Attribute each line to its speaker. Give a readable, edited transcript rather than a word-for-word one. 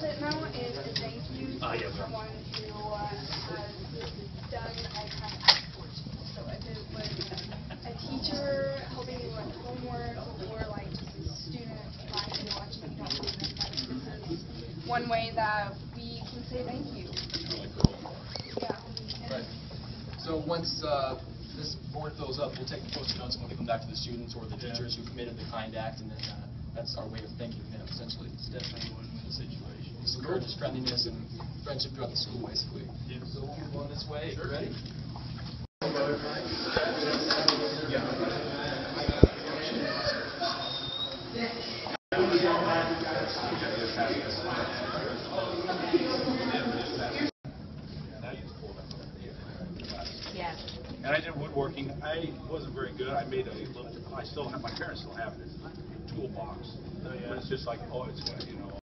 Speaker 1: it now is a thank you to someone who has done a kind of act for you. So if it was a teacher helping you with homework, or like just a student trying to watch you don't do this, this is one way that we can say thank you. Yeah.
Speaker 2: Right. So once this board fills up, we'll take the post-it notes and we'll give them back to the students or the teachers who committed the kind act, and then that's our way of thanking them, essentially.
Speaker 3: It's definitely a win-win situation.
Speaker 2: This encourages friendliness and friendship throughout the school, basically.
Speaker 3: Yeah.
Speaker 2: So we'll move on this way. You ready?
Speaker 1: Yes.
Speaker 4: And I did woodworking. I wasn't very good. I made a little. I still have. My parents still have this toolbox. But it's just like, oh, it's you know.